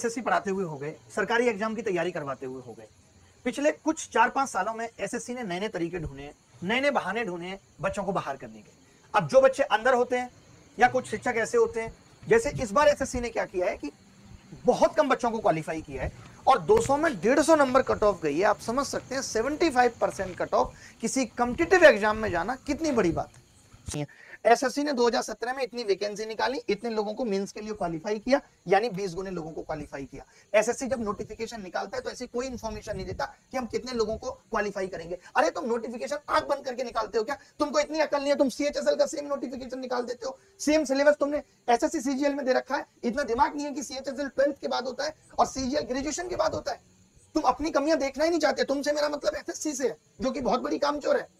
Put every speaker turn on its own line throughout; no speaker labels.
SSC पढ़ाते हुए हो गए, सरकारी एग्जाम की तैयारी करवाते हुए हो गए। पिछले कुछ 4-5 सालों में एसएससी ने नए-नए तरीके ढूंढे, नए-नए बहाने ढूंढे बच्चों को बाहर करने के। अब जो बच्चे अंदर होते हैं या कुछ शिक्षक ऐसे होते हैं, जैसे इस बार एसएससी ने क्या किया है कि बहुत कम बच्चों को क्वालिफाई किया है और 200 में 150 नंबर कट ऑफ गई है। आप समझ सकते हैं 75% कट ऑफ किसी कॉम्पिटिटिव एग्जाम में जाना कितनी बड़ी बात है। एसएससी ने 2017 में इतनी वैकेंसी निकाली, इतने लोगों को मेंस के लिए क्वालिफाई किया, यानी 20 गुने लोगों को क्वालिफाई किया। एसएससी जब नोटिफिकेशन निकालता है तो ऐसी कोई इंफॉर्मेशन नहीं देता कि हम कितने लोगों को क्वालिफाई करेंगे। अरे तुम नोटिफिकेशन आंख बंद करके निकालते हो क्या? तुमको इतनी अकल नहीं है? तुम सीएचएसएल का सेम नोटिफिकेशन निकाल देते हो, सेम सिलेबस तुमने एसएससी सीजीएल में दे रखा है। इतना दिमाग नहीं है कि सीएचएसएल 12th के बाद होता है और सीजीएल ग्रेजुएशन के बाद होता है। तुम अपनी कमियां देखना ही नहीं चाहते। तुमसे मेरा मतलब एसएससी से है, जो कि बहुत बड़ी कामचोर है।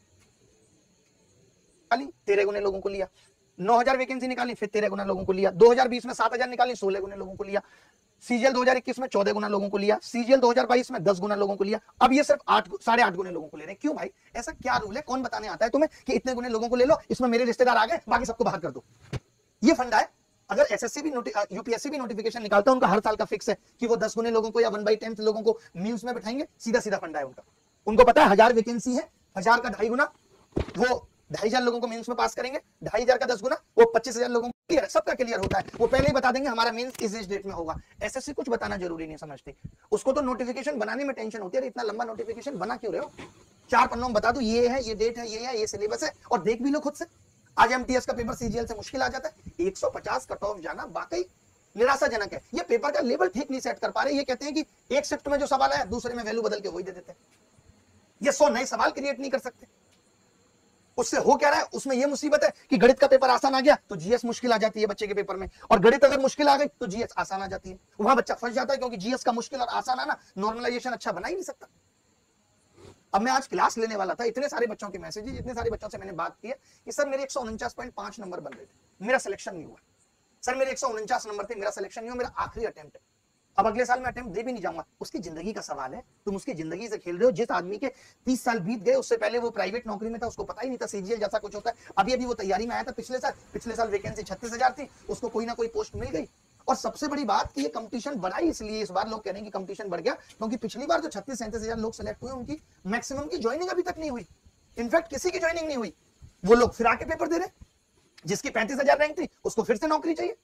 13 गुने लोगों को लिया, 9000 वैकेंसी निकाली, फिर 13 गुना लोगों को लिया। 2020 में 7000 निकाली, 16 गुना लोगों को लिया। सीजीएल 2021 में 14 गुना लोगों को लिया, सीजीएल 2022 में 10 गुना लोगों को लिया। अब ये सिर्फ 8.5 गुने लोगों को ले रहे हैं। क्यों भाई? ऐसा क्या रूल है? कौन बताने आता है तुम्हें कि इतने गुने लोगों को ले लो, इसमें मेरे रिश्तेदार आ गए, बाकी सबको बाहर कर दो? ये फंडा है। अगर एसएससी भी यूपीएससी भी नोटिफिकेशन निकालता है, उनका हर साल का फिक्स है कि वो 10 गुने लोगों को या 1/10 लोगों को मीम्स में बैठाएंगे। सीधा सीधा फंडा है उनका। उनको पता है 1000 वैकेंसी है, 1000 का 2.5 गुना, वो 2500 लोगों को मेंस में पास करेंगे। 2500 का 10 गुना, वो 25,000 लोगों को क्लियर है। सबका क्लियर होता है। वो पहले ही बता देंगे हमारा मेंस इस डेट में होगा। एसएससी कुछ बताना जरूरी नहीं समझती। उसको तो नोटिफिकेशन बनाने में टेंशन होती है। इतना लंबा नोटिफिकेशन बना क्यों रहे हो? 4 पन्नों में बता दो ये है, ये डेट है, ये सिलेबस है, और देख भी लो खुद से। आज एमटीएस का पेपर सीजीएल से मुश्किल आ जाता है। 150 कट ऑफ जाना वाकई निराशाजनक है। ये पेपर का लेवल ठीक नहीं सेट कर पा रहे। ये कहते हैं कि एक शिफ्ट में जो सवाल आया, दूसरे में वैल्यू बदल के वही दे देते हैं। ये 100 नए सवाल क्रिएट नहीं कर सकते। उससे हो क्या रहा है? उसमें यह मुसीबत है कि गणित का पेपर आसान आ गया तो जीएस मुश्किल आ जाती है बच्चे के पेपर में, और गणित अगर मुश्किल आ गई तो जीएस आसान आ जाती है। वहां बच्चा फंस जाता है, क्योंकि जीएस का मुश्किल और आसान आना नॉर्मलाइजेशन अच्छा बना ही नहीं सकता। अब मैं आज क्लास लेने वाला था, इतने सारे बच्चों के मैसेजेस, इतने सारे बच्चों से मैंने बात की है कि सर मेरे 149.5 नंबर बन रहे थे, मेरा सिलेक्शन नहीं हुआ। सर मेरे 149 नंबर थे, मेरा सिलेक्शन नहीं हुआ, मेरा आखिरी अटेम्प्ट है। अब अगले साल मैं अटेम्प्ट दे भी नहीं जाऊंगा। उसकी जिंदगी का सवाल है। तुम उसकी जिंदगी से खेल रहे हो। जिस आदमी के 30 साल बीत गए, उससे पहले वो प्राइवेट नौकरी में था, उसको पता ही नहीं था सीजीएल जैसा कुछ होता है। अभी वो तैयारी में आया था पिछले साल वैकेंसी 36,000 थी, उसको कोई ना कोई पोस्ट मिल गई। और सबसे बड़ी बात कि ये कंपटीशन बढ़ा ही इसलिए इस बार लोग कह रहे हैं कि कंपटीशन बढ़ गया, क्योंकि पिछली बार जो 36-37,000 लोग सेलेक्ट हुए, उनकी मैक्सिमम की ज्वाइनिंग अभी तक नहीं हुई। इनफैक्ट किसी की ज्वाइनिंग नहीं हुई। वो लोग फिर आके पेपर दे रहे। जिसकी 35,000 रैंक थी, उसको फिर से नौकरी चाहिए।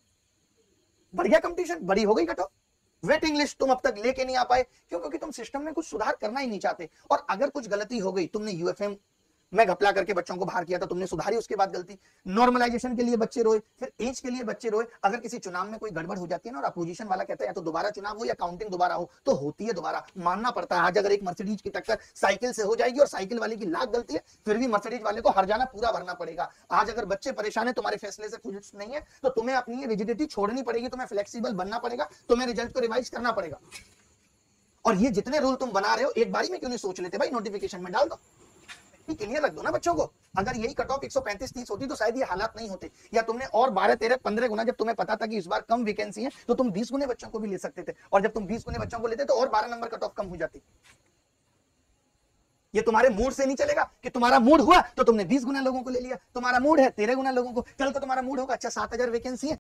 बढ़ गया कंपटीशन, बड़ी हो गई कट ऑफ। वेटिंग लिस्ट तुम अब तक लेके नहीं आ पाए। क्यों? क्योंकि तुम सिस्टम में कुछ सुधार करना ही नहीं चाहते। और अगर कुछ गलती हो गई, तुमने यूएफएम में घपला करके बच्चों को बाहर किया था, तुमने सुधारी, उसके बाद गलती, नॉर्मलाइजेशन के लिए बच्चे रोए, फिर एज के लिए बच्चे रोए। अगर किसी चुनाव में कोई गड़बड़ हो जाती है ना, और अपोजिशन वाला कहता है या तो दोबारा चुनाव हो या काउंटिंग दोबारा हो, तो होती है दोबारा, मानना पड़ता है। आज अगर एक मर्सिडीज की टक्कर साइकिल से हो जाएगी और साइकिल वाले की लाख गलती है, फिर भी मर्सिडीज वाले को हर जाना पूरा भरना पड़ेगा। आज अगर बच्चे परेशान है, तुम्हारे फैसले से खुश नहीं है, तो तुम्हें अपनी रिजिडिटी छोड़नी पड़ेगी, तुम्हें फ्लेक्सिबल बनना पड़ेगा, तुम्हें रिजल्ट को रिवाइज करना पड़ेगा। और ये जितने रूल तुम बना रहे हो, एक बारी में क्यों नहीं सोच लेते भाई? नोटिफिकेशन में डाल दो, क्लियर रख दो ना बच्चों को। अगर यही कट ऑफ 135-30 होती तो शायद ये हालात नहीं होते। या तुमने और 12-13-15 गुना, जब तुम्हें पता था कि इस बार कम वैकेंसी है, तो तुम 20 गुने बच्चों को भी ले सकते थे। और जब तुम 20 गुने बच्चों को लेते तो और 12 नंबर कट ऑफ कम हो जाती। ये तुम्हारे मूड से नहीं चलेगा कि तुम्हारा मूड हुआ तो तुमने 20 गुना लोगों को ले लिया। तुम्हारा मूड है 13 गुना लोगों को, कल को तुम्हारा मूड होगा अच्छा 7000 वैकेंसी है,